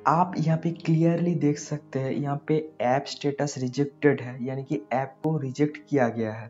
आप यहाँ पे क्लियरली देख सकते हैं, यहाँ पे ऐप स्टेटस रिजेक्टेड है, यानी कि ऐप को रिजेक्ट किया गया है।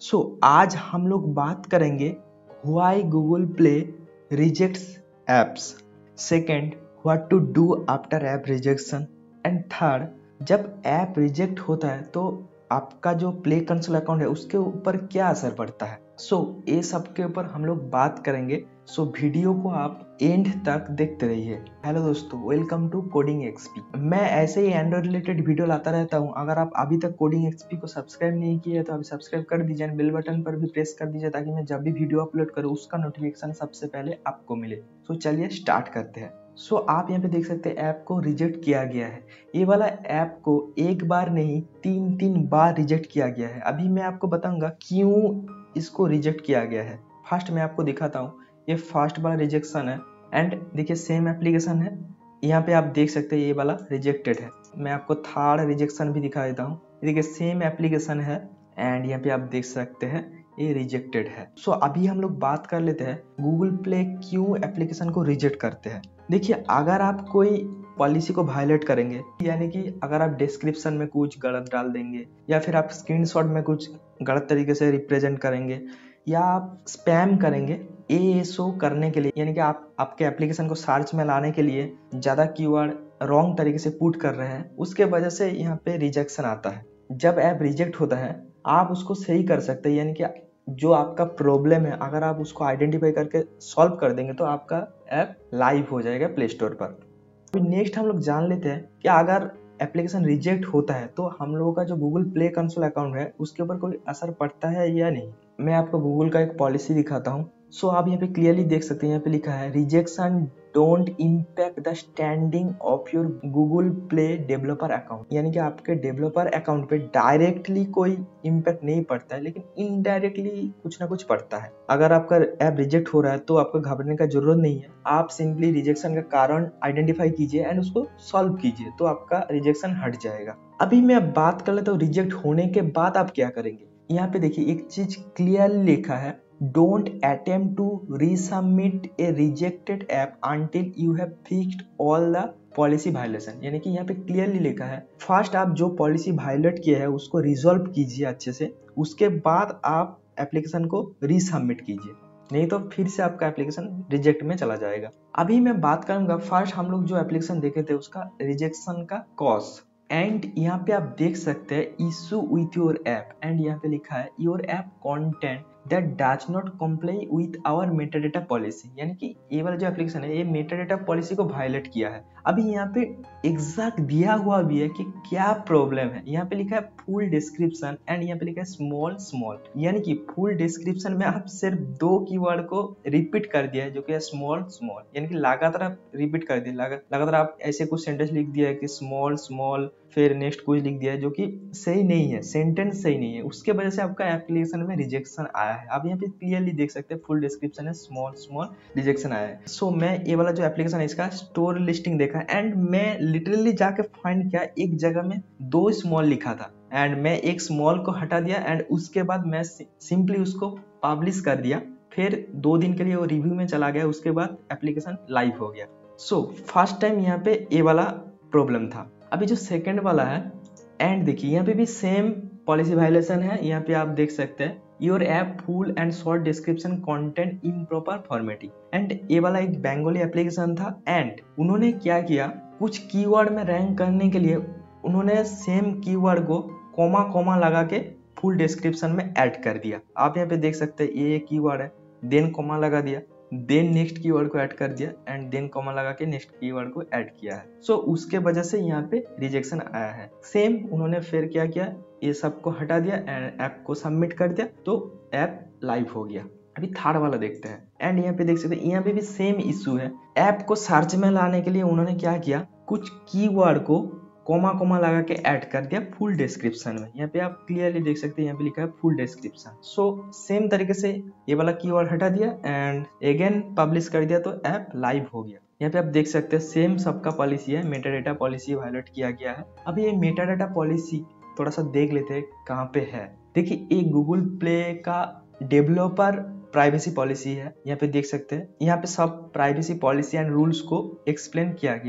आज हम लोग बात करेंगे why Google Play rejects apps, second what to do after app rejection, and third जब ऐप रिजेक्ट होता है तो आपका जो प्ले कंसोल अकाउंट है उसके ऊपर क्या असर पड़ता है। ये सब के ऊपर हम लोग बात करेंगे। वीडियो को आप एंड तक देखते रहिए। हेलो दोस्तों, वेलकम टू कोडिंग एक्सपी। मैं ऐसे ही एंड्रॉइड रिलेटेड वीडियो लाता रहता हूं। अगर आप अभी तक कोडिंग एक्सपी को सब्सक्राइब नहीं किए तो अभी सब्सक्राइब कर दीजिए, बेल बटन पर भी प्रेस कर दीजिए ताकि मैं जब भी वीडियो अपलोड करूं उसका नोटिफिकेशन सबसे पहले आपको मिले। चलिए स्टार्ट करते हैं। आप यहाँ पे देख सकते हैं ऐप को रिजेक्ट किया गया है। ये वाला ऐप को एक बार नहीं तीन बार रिजेक्ट किया गया है। अभी मैं आपको बताऊंगा क्यों इसको रिजेक्ट किया गया है। फर्स्ट मैं आपको दिखाता हूँ, ये फर्स्ट वाला रिजेक्शन है एंड देखिए सेम एप्लीकेशन है। यहाँ पे आप देख सकते हैं ये वाला रिजेक्टेड है। मैं आपको थर्ड रिजेक्शन भी दिखा देता हूँ। देखिए सेम एप्लीकेशन है एंड यहाँ पे आप देख सकते हैं ये रिजेक्टेड है। अभी हम लोग बात कर लेते हैं गूगल प्ले क्यों एप्लीकेशन को रिजेक्ट करते हैं। देखिए अगर आप कोई पॉलिसी को वायलेट करेंगे, यानी कि अगर आप डिस्क्रिप्शन में कुछ गलत डाल देंगे या फिर आप स्क्रीनशॉट में कुछ गलत तरीके से रिप्रेजेंट करेंगे या आप स्पैम करेंगे, एएसओ करने के लिए, यानी कि आप आपके एप्लीकेशन को सर्च में लाने के लिए ज़्यादा कीवर्ड रॉन्ग तरीके से पुट कर रहे हैं, उसके वजह से यहाँ पे रिजेक्शन आता है। जब ऐप रिजेक्ट होता है आप उसको सही कर सकते हैं, यानी कि जो आपका प्रॉब्लम है अगर आप उसको आइडेंटिफाई करके सॉल्व कर देंगे तो आपका ऐप लाइव हो जाएगा प्ले स्टोर पर। अभी नेक्स्ट हम लोग जान लेते हैं कि अगर एप्लीकेशन रिजेक्ट होता है तो हम लोगों का जो गूगल प्ले कंसोल अकाउंट है उसके ऊपर कोई असर पड़ता है या नहीं। मैं आपको गूगल का एक पॉलिसी दिखाता हूँ। आप यहाँ पे क्लियरली देख सकते हैं, यहाँ पे लिखा है rejection don't impact the standing of your Google Play developer account, यानी कि आपके डेवलपर अकाउंट पे डायरेक्टली कोई इम्पैक्ट नहीं पड़ता है लेकिन इनडायरेक्टली कुछ ना कुछ पड़ता है। अगर आपका ऐप रिजेक्ट हो रहा है तो आपको घबराने का जरूरत नहीं है। आप सिंपली रिजेक्शन का कारण आइडेंटिफाई कीजिए एंड उसको सॉल्व कीजिए तो आपका रिजेक्शन हट जाएगा। अभी मैं बात कर लेता हूँ रिजेक्ट होने के बाद आप क्या करेंगे। यहाँ पे देखिए एक चीज क्लियरली लिखा है, don't attempt to resubmit a rejected app until you have fixed all the policy violation, यानी कि यहाँ पे क्लियरली लिखा है फर्स्ट आप जो पॉलिसी वायलेट किया है उसको रिजॉल्व कीजिए अच्छे से, उसके बाद आप एप्लीकेशन को रीसबमिट कीजिए, नहीं तो फिर से आपका एप्लीकेशन रिजेक्ट में चला जाएगा। अभी मैं बात करूंगा फर्स्ट हम लोग जो एप्लीकेशन देखे थे उसका रिजेक्शन का कॉज, एंड यहाँ पे आप देख सकते हैं issue with your app, and यहाँ पे लिखा है your app content that does not comply with our metadata policy, यानी कि ये वाला जो एप्लीकेशन है ये मेटाडेटा पॉलिसी को वायलेट किया है। अभी यहाँ पे एग्जैक्ट दिया हुआ भी है कि क्या प्रॉब्लम है। यहाँ पे लिखा है फुल डिस्क्रिप्शन एंड यहाँ पे लिखा है स्मॉल स्मॉल, यानी कि फुल डिस्क्रिप्शन में आप सिर्फ दो कीवर्ड को रिपीट कर दिया है जो कि है स्मॉल स्मॉल, यानी कि लगातार आप रिपीट कर दिए, लगातार आप ऐसे कुछ सेंटेंस लिख दिया है कि स्मॉल स्मॉल, फिर नेक्स्ट कुछ लिख दिया है जो कि सही नहीं है, सेंटेंस सही नहीं है, उसके वजह से आपका एप्लीकेशन में रिजेक्शन आया है। आप यहाँ पे क्लियरली देख सकते हैं फुल डिस्क्रिप्शन है स्मॉल स्मॉल, रिजेक्शन आया है। मैं ये वाला जो एप्लीकेशन है इसका स्टोर लिस्टिंग देखा एंड मैं लिटरली जाके फाइंड किया एक जगह में दो स्मॉल लिखा था एंड मैं एक स्मॉल को हटा दिया एंड उसके बाद मैं सिंपली उसको पब्लिश कर दिया, फिर 2 दिन के लिए वो रिव्यू में चला गया, उसके बाद एप्लीकेशन लाइव हो गया। फर्स्ट टाइम यहाँ पे ये वाला प्रॉब्लम था। अभी जो सेकंड वाला है एंड देखिए यहाँ पे भी सेम पॉलिसी वायलेशन है। यहाँ पे आप देख सकते हैं your app full and short description content improper formatting, and ये वाला एक बंगाली एप्लीकेशन था एंड उन्होंने क्या किया, कुछ कीवर्ड में रैंक करने के लिए उन्होंने सेम कीवर्ड को कोमा कोमा लगा के फुल डिस्क्रिप्शन में ऐड कर दिया। आप यहाँ पे देख सकते हैं ये कीवर्ड है, देन कोमा लगा दिया, देन नेक्स्ट कीवर्ड को ऐड कर दिया एंड देन कॉमा लगा के नेक्स्ट कीवर्ड को ऐड किया है। उसके वजह से यहाँ पे रिजेक्शन आया है। सेम उन्होंने फिर क्या किया, ये सबको हटा दिया एंड ऐप को सबमिट कर दिया तो ऐप लाइव हो गया। अभी थर्ड वाला देखते हैं एंड यहाँ पे देख सकते हैं यहाँ पे भी सेम इशू है। ऐप को सर्च में लाने के लिए उन्होंने क्या किया, कुछ कीवर्ड को कोमा कोमा लगा के ऐड कर दिया फुल डिस्क्रिप्शन में। यहाँ पे आप क्लियरली देख सकते हैं यहाँ पे लिखा है फुल डिस्क्रिप्शन। सेम तरीके से ये वाला कीवर्ड हटा दिया एंड अगेन पब्लिश कर दिया तो ऐप लाइव हो गया। यहाँ पे आप देख सकते हैं सेम सबका पॉलिसी है, मेटाडेटा पॉलिसी वायलेट किया गया है। अभी ये मेटाडेटा पॉलिसी थोड़ा सा देख लेते हैं कहाँ पे है। देखिए एक गूगल प्ले का डेवलपर प्राइवेसी पॉलिसी है, यहाँ पे देख सकते हैं यहाँ पे सब प्राइवेसी पॉलिसी एंड रूल्स को एक्सप्लेन किया गया है।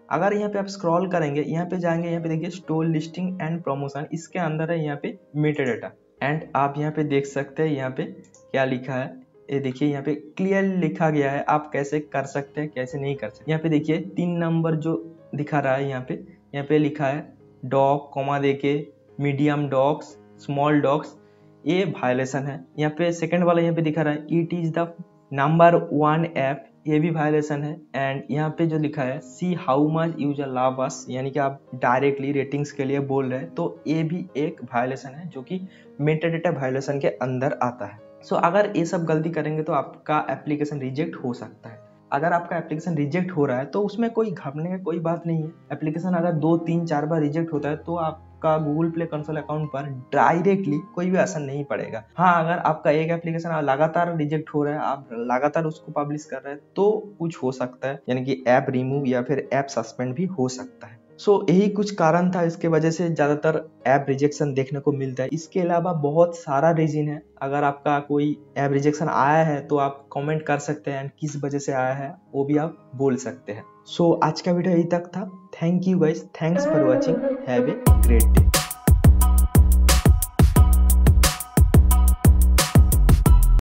अगर यहाँ पे आप स्क्रॉल करेंगे, यहाँ पे जाएंगे, यहाँ पे देखिए स्टोर लिस्टिंग एंड प्रमोशन, इसके अंदर है यहाँ पे मेटा डाटा। एंड आप यहाँ पे देख सकते हैं यहाँ पे क्या लिखा है, ये देखिए यहाँ पे क्लियर लिखा गया है आप कैसे कर सकते हैं कैसे नहीं कर सकते। यहाँ पे देखिए 3 नंबर जो दिखा रहा है, यहाँ पे लिखा है डॉग कॉमा देके मीडियम डॉग्स स्मॉल डॉग्स, ये वायलेशन है। यहाँ पे सेकंड वाला यहाँ पे दिखा रहा है it is the number 1 app, ये भी वायलेशन है। एंड यहाँ पे जो लिखा है see how much user love us, यानी कि आप डायरेक्टली रेटिंग्स के लिए बोल रहे हैं, तो ये भी एक वायलेशन है जो कि मेटा डेटा वायलेशन के अंदर आता है। सो अगर ये सब गलती करेंगे तो आपका एप्लीकेशन रिजेक्ट हो सकता है। अगर आपका एप्लीकेशन रिजेक्ट हो रहा है तो उसमें कोई घबराने की कोई बात नहीं है। एप्लीकेशन अगर 2, 3, 4 बार रिजेक्ट होता है तो आपका गूगल प्ले कंसोल अकाउंट पर डायरेक्टली कोई भी असर नहीं पड़ेगा। हाँ, अगर आपका एक एप्लीकेशन लगातार रिजेक्ट हो रहा है, आप लगातार उसको पब्लिश कर रहे हैं, तो कुछ हो सकता है, यानी कि ऐप रिमूव या फिर ऐप सस्पेंड भी हो सकता है। सो यही कुछ कारण था, इसके वजह से ज्यादातर ऐप रिजेक्शन देखने को मिलता है। इसके अलावा बहुत सारा रीजन है। अगर आपका कोई ऐप रिजेक्शन आया है तो आप कमेंट कर सकते हैं, किस वजह से आया है वो भी आप बोल सकते हैं। सो आज का वीडियो यही तक था। Thank you guys, thanks for watching, have a great day.